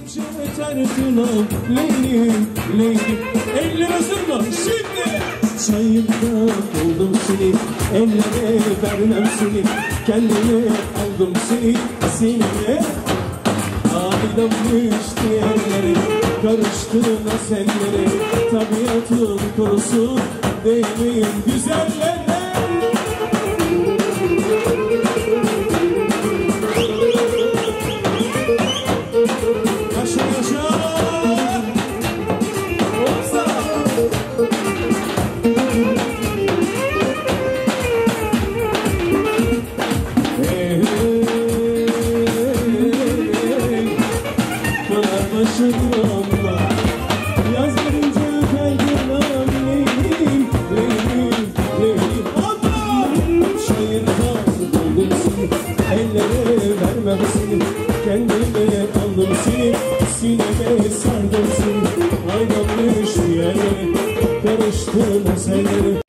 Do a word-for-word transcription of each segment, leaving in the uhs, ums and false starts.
gidince tertınam Leylim, leylim. Eller hazır mı? Şimdi! Çayımda buldum seni, ellere vermem seni. Kendime aldım seni, sineme. Aydan düştü yerlere, karıştı nasenlere. Tabiatın korusun, değilim güzellere. Yaz gelince kaygılan leylim, leylim, leylim. Şairden buldum seni, ellere vermem seni. Kendime aldım seni, sineme sardım seni. Aydan düştü yerlere, karıştı meselelere.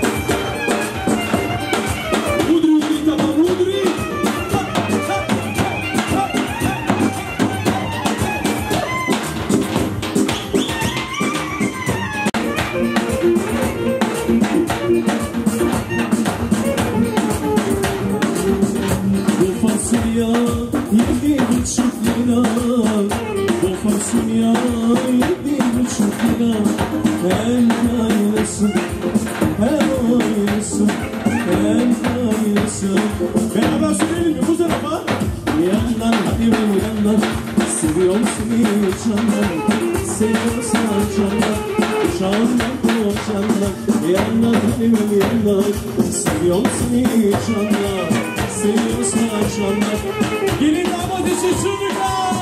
Yedi buçuk lira, bu fasulye yedi buçuk lira. Hem kaynasın, hem oynasın, hem kaynasın. Beraber söyleyelim mi bu tarafa? Yandan hadi benim yandan, seviyorum seni candan. Seviyorsan candan, candan o candan. Yandan hadi benim yandan, seviyorum seni candan. Seviyorsan candan. Gelin damat için çocuklar.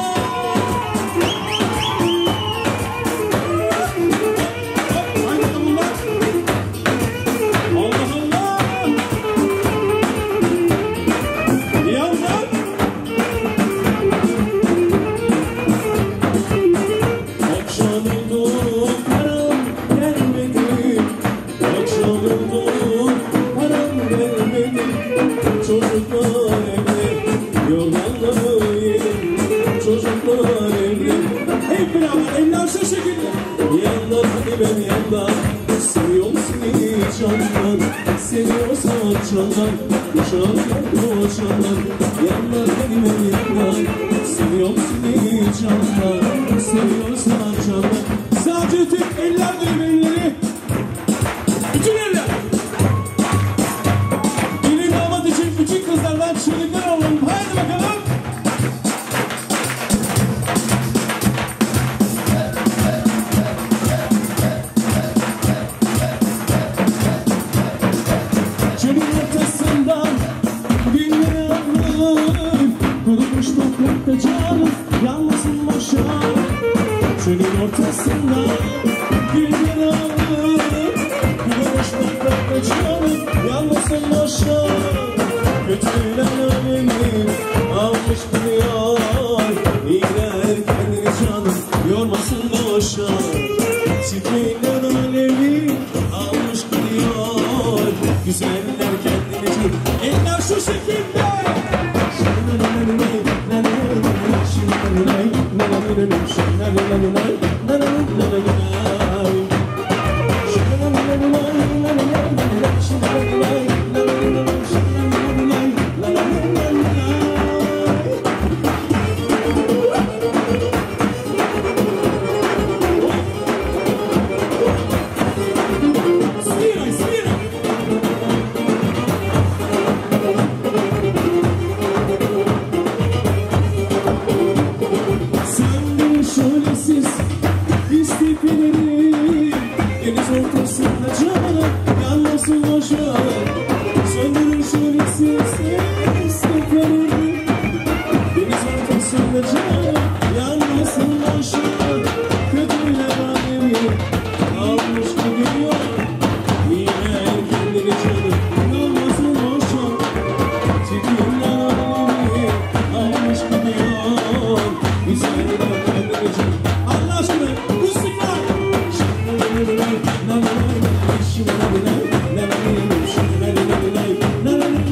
Haydi bunlar. Allah Allah. Yandan. Akşam oldu param gelmedi. Akşam oldu param gelmedi. Çocuklar evde yorganlarıyım. Çocuklar evde. Hep beraber eller şu şekilde. Yandan hadi ben yandan. Seviyorum seni candan. Seviyorsan candan. Candan o candan. Yandan hadi ben yandan. Seviyorum seni candan. Seviyorsan candan. Sadece tek eller dönüm elleri. Bütün eller. Gelin damat için bütün kızlardan çığlıklar alalım. Haydi bakalım. Çölün ortasından günleri alır. Kurumuş toprakta canım, yalnızım boşa. Çölün ortasından günleri alır. Kurumuş toprakta canım, yalnızım boşa. Kötüler alemi almış gidiyor. İyiler kendini canım, yormasın boşa. Çiftlikler alemi almış gidiyor. Güzeller kendini canım. Eller şu şekilde. Deniz ortasında canım, yalnızım boşa. Söndürün şöylesiz isteferim. Deniz ortasında canım, yalnızım boşa. Kötüler alemi almış gidiyor. Yine kendini canım, yalnızım boşa. Çiftlikler alemi almış gidiyor. Güzeller kendini canım. Allah aşkına kızsınlar.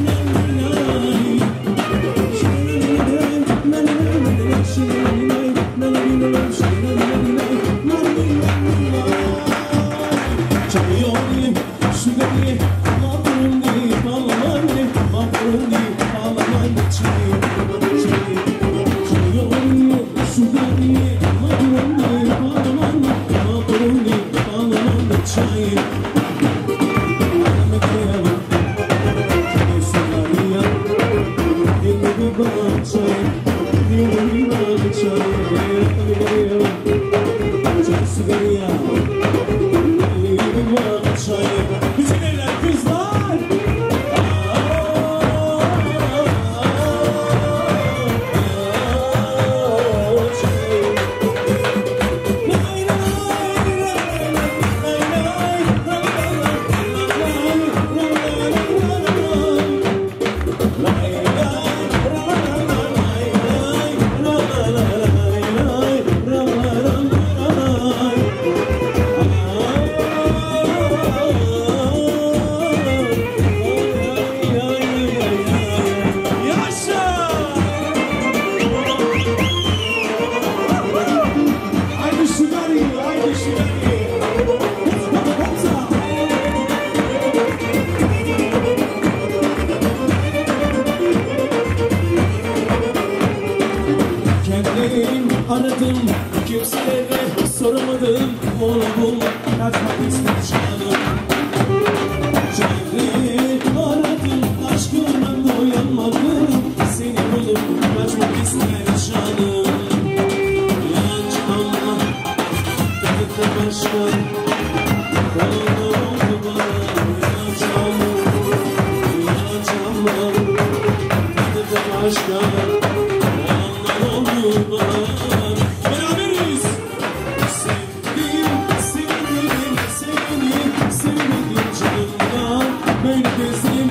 She Aradım, kimselere soramadım, onu bul, kaçmak ister canım. Çevreyi aradım, aşkına doyamadım, seni bulup kaçmak ister canım. Yalancı anla, tadı da başka, oldu oldu bana. Yalancı anla, yalancı anla, tadı da başka, oldu oldu bana. Böyle gözlerim